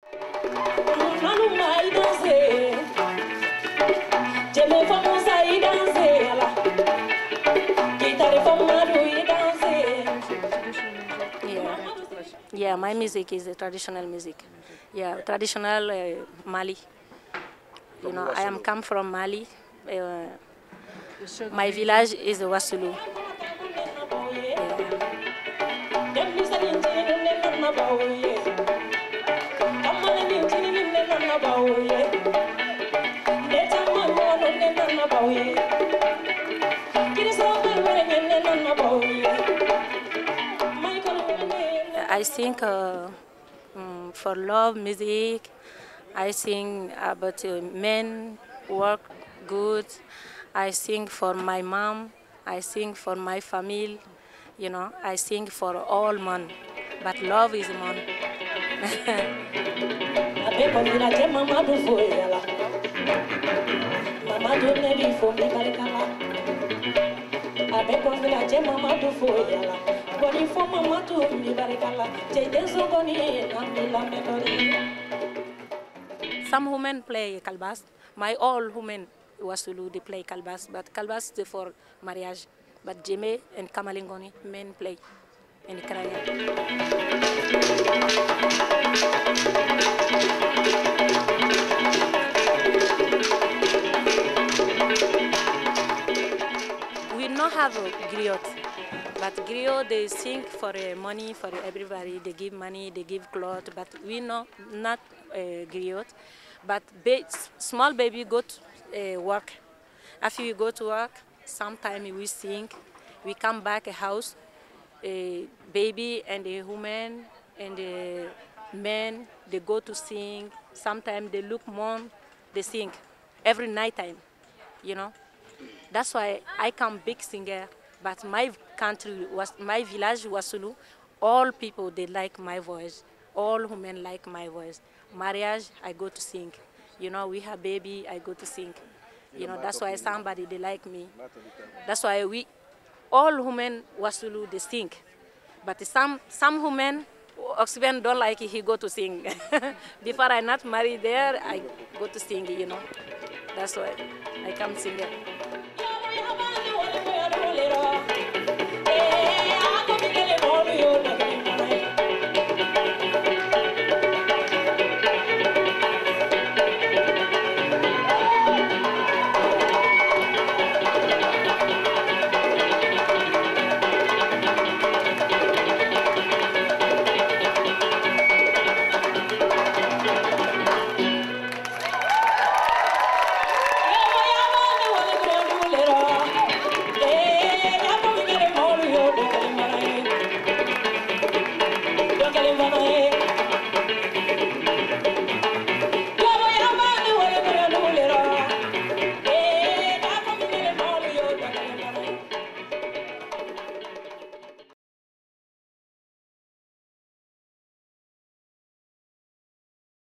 Yeah, my music is a traditional music. Yeah, traditional Mali. You know, I am come from Mali. My village is Wasulu. I sing for love music. I sing about men work good. I sing for my mom. I sing for my family. You know, I sing for all men. But love is man. Some women play kalbas. My all women Wasulu they play kalbas, but kalbas is for marriage. But Jeme and Kamalingoni men play in Ukraine. We don't have a griot, but griot they sing for money for everybody. They give money, they give clothes, but we know not griot. But small baby go to work. After we go to work, sometimes we sing. We come back a house, a baby and a woman and a man, they go to sing. Sometimes they look mom, they sing every night time, you know. That's why I come big singer, but my country was my village Wasulu. All people they like my voice. All women like my voice. Marriage, I go to sing. You know, we have baby, I go to sing. You know, that's why somebody they like me. That's why all women Wasulu they sing. But some women Oxygen don't like it, he go to sing. Before I not married there, I go to sing, you know. That's why I come sing.